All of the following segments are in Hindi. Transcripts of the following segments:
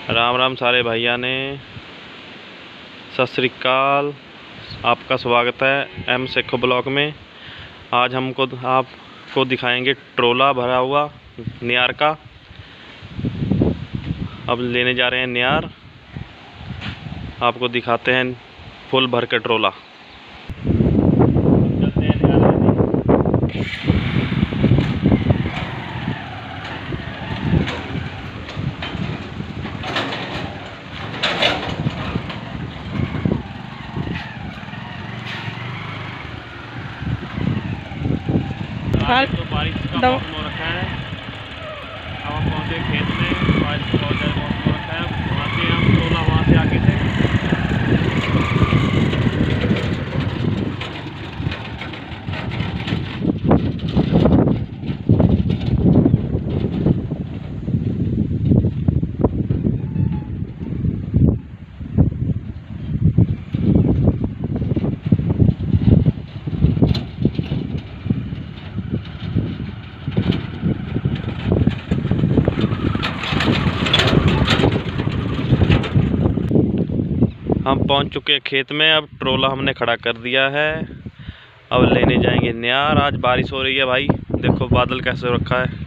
राम राम सारे भैया ने, सत श्री अकाल। आपका स्वागत है एम सेखो ब्लॉक में। आज आपको दिखाएंगे ट्रोला भरा हुआ नियार का। अब लेने जा रहे हैं नियार, आपको दिखाते हैं फुल भर के ट्रोला। तो बारिश का मौसम हो रखा है। अब हम पहुँचे खेत में, बारिश का बहुत ज़्यादा मौसम हो रखा है। वहाँ से हम ट्रोला वहाँ से आगे थे। हम पहुंच चुके हैं खेत में। अब ट्रोला हमने खड़ा कर दिया है। अब लेने जाएंगे नियार। आज बारिश हो रही है भाई, देखो बादल कैसे रखा है,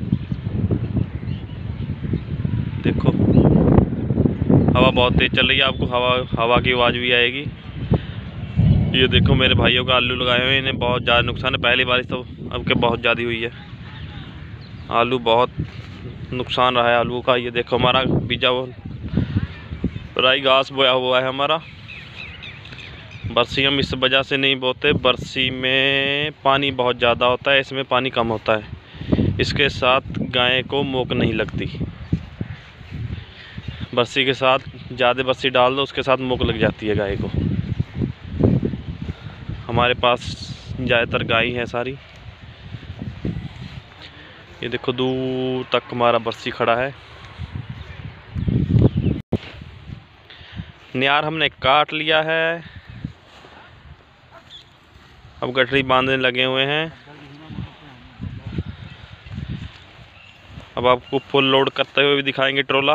देखो हवा बहुत तेज चल रही है। आपको हवा की आवाज़ भी आएगी। ये देखो मेरे भाइयों का आलू लगाए हुए हैं, इन्हें बहुत ज़्यादा नुकसान है। पहली बारिश तो अब के बहुत ज़्यादा हुई है, आलू बहुत नुकसान रहा है आलू का। ये देखो हमारा बीजा राई घास बोया हुआ है हमारा। बरसी हम इस वजह से नहीं बोते, बरसी में पानी बहुत ज़्यादा होता है, इसमें पानी कम होता है। इसके साथ गाय को मोक नहीं लगती। बरसी के साथ ज़्यादा बरसी डाल दो, उसके साथ मोक लग जाती है गाय को। हमारे पास ज़्यादातर गाय है सारी। ये देखो दूर तक हमारा बरसी खड़ा है। नियार हमने काट लिया है, अब गठरी बांधने लगे हुए हैं। अब आपको फुल लोड करते हुए भी दिखाएंगे ट्रोला।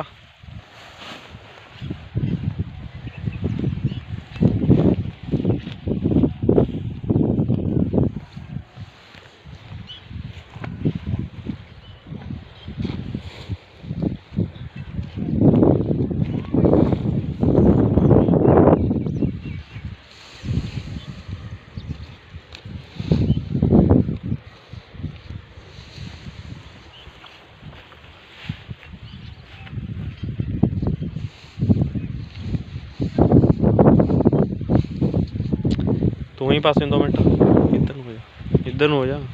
तो वहीं पास में 2 मिनट इधर हो जा।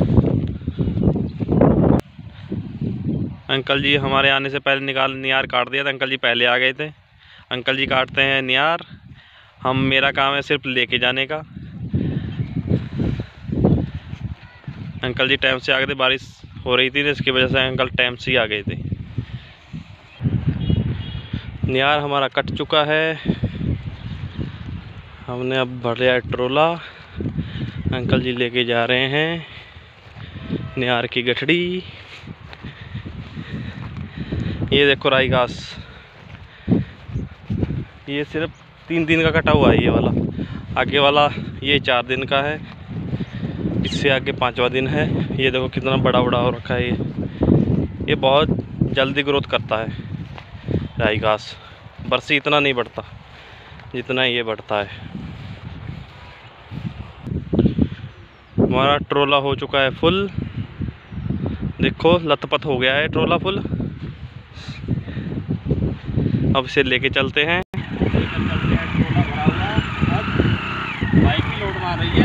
अंकल जी हमारे आने से पहले नियार काट दिया था। अंकल जी पहले आ गए थे। अंकल जी काटते हैं नियार, मेरा काम है सिर्फ लेके जाने का। अंकल जी टाइम से आ गए थे, बारिश हो रही थी, इसकी वजह से अंकल टाइम से ही आ गए थे। नियार हमारा कट चुका है, हमने अब भर लिया ट्रोला। अंकल जी लेके जा रहे हैं नियार की गठड़ी। ये देखो राई घास, ये सिर्फ 3 दिन का कटा हुआ है। ये वाला आगे वाला ये 4 दिन का है, इससे आगे 5वां दिन है। ये देखो कितना बड़ा बड़ा हो रखा है। ये बहुत जल्दी ग्रोथ करता है राई घास। बरसी इतना नहीं बढ़ता जितना ये बढ़ता है। हमारा ट्रोला हो चुका है फुल, देखो लथपथ हो गया है ट्रोला फुल। अब इसे लेके चलते हैं। ट्रोला भरा हुआ, अब बाइक भी लोड मार रही है।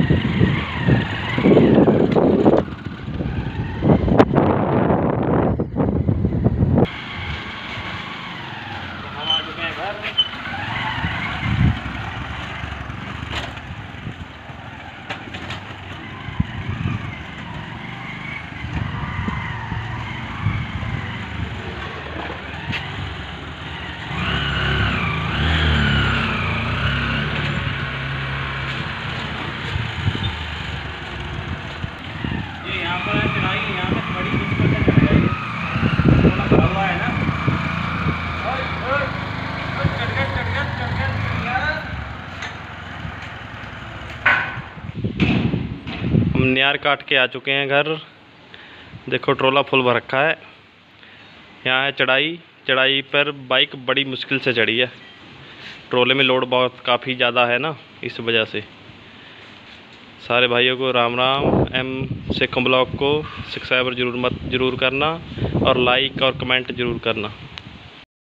हम आ चुके हैं घर। यहाँ पे बड़ी दिक्कत है, थोड़ा भरा हुआ है ना। नियार काट के आ चुके हैं घर। देखो ट्रोला फुल भर रखा है। यहाँ है चढ़ाई, चढ़ाई पर बाइक बड़ी मुश्किल से चढ़ी है। ट्रोले में लोड बहुत काफ़ी ज़्यादा है ना, इस वजह से। सारे भाइयों को राम राम। सिक्खों ब्लॉग को सब्सक्राइब जरूर करना और लाइक और कमेंट ज़रूर करना।